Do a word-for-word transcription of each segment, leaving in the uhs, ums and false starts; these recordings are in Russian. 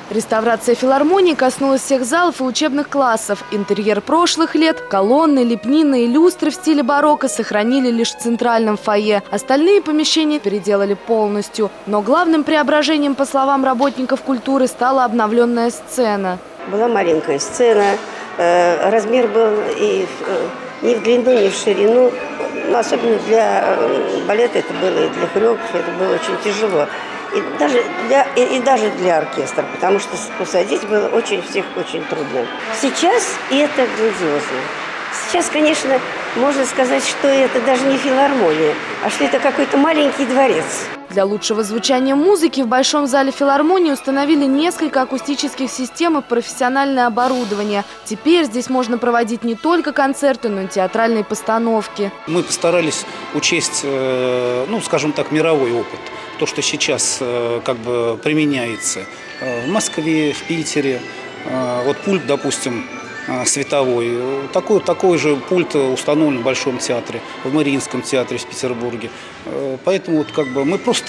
Реставрация филармонии коснулась всех залов и учебных классов. Интерьер прошлых лет, колонны, лепнины и люстры в стиле барокко сохранили лишь в центральном фойе. Остальные помещения переделали полностью. Но главным преображением, по словам работников культуры, стала обновленная сцена. Была маленькая сцена, размер был и ни в длину, ни в ширину. Особенно для балета это было, и для хореографа это было очень тяжело. И даже, для, и, и даже для оркестра, потому что усадить было очень всех очень трудно. Сейчас это грандиозно. Сейчас, конечно, можно сказать, что это даже не филармония, а что это какой-то маленький дворец. Для лучшего звучания музыки в Большом зале филармонии установили несколько акустических систем и профессиональное оборудование. Теперь здесь можно проводить не только концерты, но и театральные постановки. Мы постарались учесть, ну, скажем так, мировой опыт. То, что сейчас как бы применяется в Москве, в Питере. Вот пульт, допустим, световой. Такой, такой же пульт установлен в Большом театре, в Мариинском театре в Петербурге. Поэтому вот как бы мы просто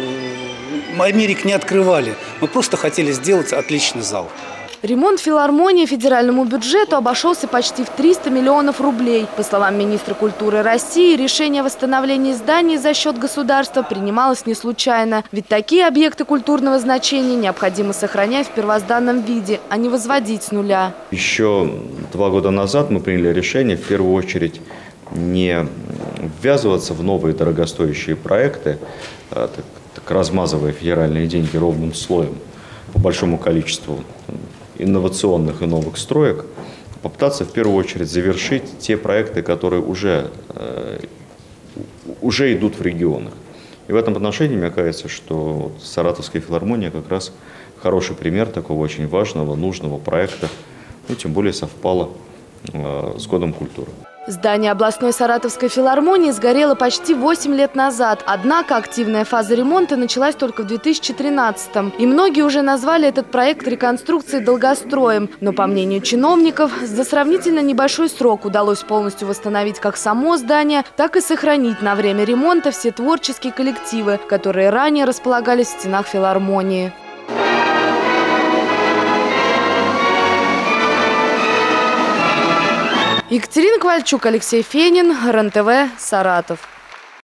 Америк не открывали. Мы просто хотели сделать отличный зал. Ремонт филармонии федеральному бюджету обошелся почти в триста миллионов рублей. По словам министра культуры России, решение о восстановлении зданий за счет государства принималось не случайно. Ведь такие объекты культурного значения необходимо сохранять в первозданном виде, а не возводить с нуля. Еще два года назад мы приняли решение в первую очередь не ввязываться в новые дорогостоящие проекты, так, так размазывая федеральные деньги ровным слоем по большому количеству инновационных и новых строек, попытаться в первую очередь завершить те проекты, которые уже, э, уже идут в регионах. И в этом отношении, мне кажется, что вот Саратовская филармония как раз хороший пример такого очень важного, нужного проекта, ну, тем более совпало э, с Годом культуры. Здание областной Саратовской филармонии сгорело почти восемь лет назад. Однако активная фаза ремонта началась только в две тысячи тринадцатом. И многие уже назвали этот проект реконструкции долгостроем. Но, по мнению чиновников, за сравнительно небольшой срок удалось полностью восстановить как само здание, так и сохранить на время ремонта все творческие коллективы, которые ранее располагались в стенах филармонии. Екатерина Ковальчук, Алексей Фенин, РЕН-ТВ, Саратов.